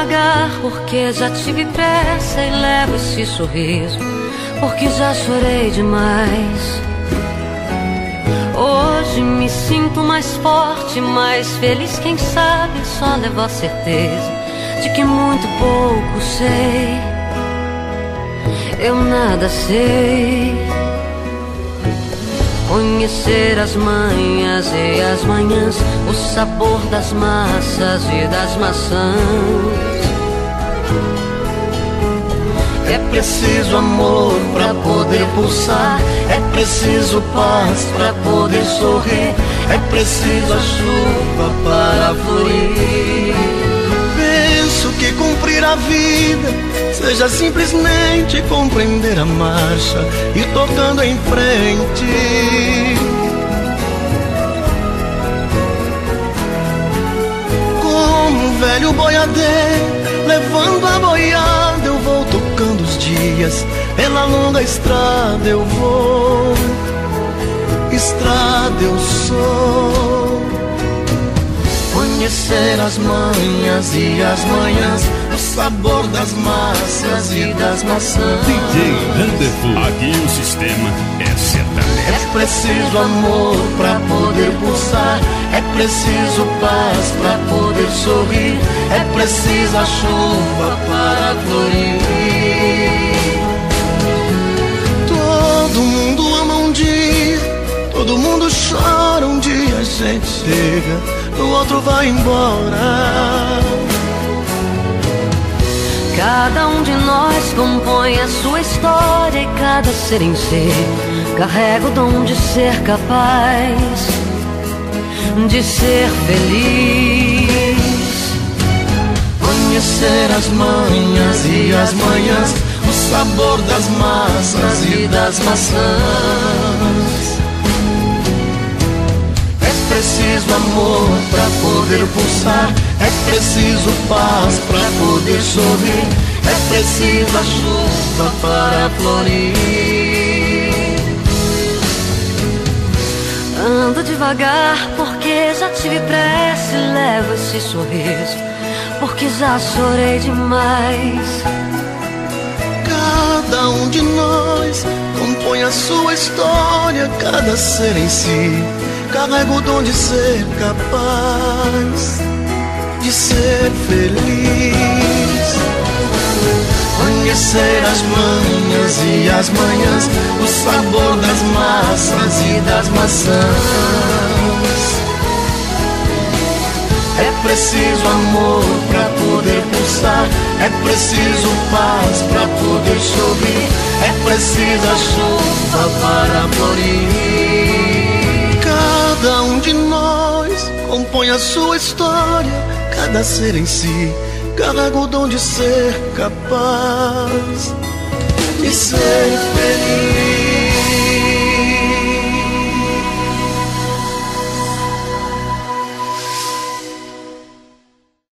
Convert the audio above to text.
devagar, porque já tive pressa e levo esse sorriso, porque já chorei demais. Hoje me sinto mais forte, mais feliz, quem sabe só levo a certeza de que muito pouco sei. Eu nada sei. Conhecer as manhas e as manhãs, o sabor das massas e das maçãs. É preciso amor pra poder pulsar, é preciso paz pra poder sorrir, é preciso a chuva para florir. Penso que cumprir a vida seja simplesmente compreender a marcha e tocando em frente. Como um velho boiadeiro levando a boiada, eu vou tocando os dias, pela longa estrada eu vou, estrada eu sou. Conhecer as manhas e as manhãs, o sabor das massas e das maçãs. DJ Randerful, aqui o sistema é sertanejo. É preciso amor pra poder pulsar, é preciso paz pra poder sorrir, é preciso a chuva para florir. Todo mundo ama um dia, todo mundo chora um dia, a gente chega, o outro vai embora. Cada um de nós compõe a sua história e cada ser em si carrega o dom de ser capaz de ser feliz. Conhecer as manhas e as manhãs, o sabor das massas e das maçãs. É preciso amor pra poder pulsar, é preciso paz pra poder sorrir, é preciso a chuva para florir. Ando devagar, porque já tive pressa e levo esse sorriso, porque já chorei demais. Cada um de nós compõe a sua história, cada ser em si carrega o dom de ser capaz de ser feliz. Conhecer as manhas e as manhãs, o sabor das massas e das maçãs. É preciso amor pra poder pulsar, é preciso paz pra poder sorrir, é preciso a chuva para florir. Cada um de nós compõe a sua história, cada ser em si carrega o dom de ser capaz de ser feliz.